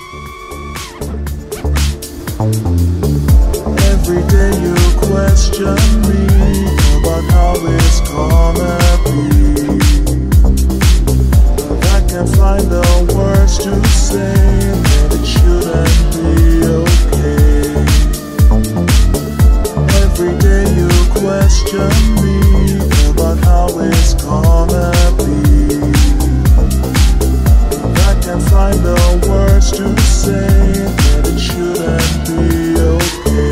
Every day you question me about how it's gonna be, but I can't find the words to say that it shouldn't be okay. Every day you question me about how it's gonna be, but I can't find the words to say that it shouldn't be okay.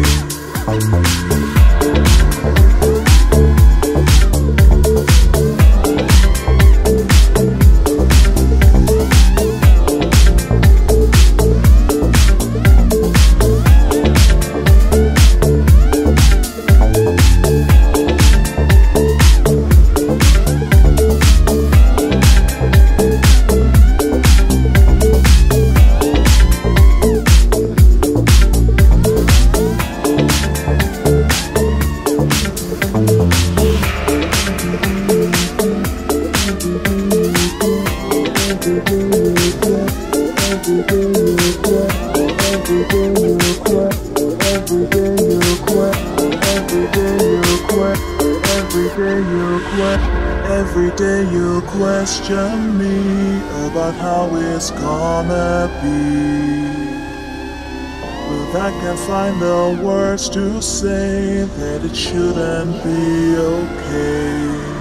Every day you question me about how it's gonna be, but I can't find the words to say that it shouldn't be okay.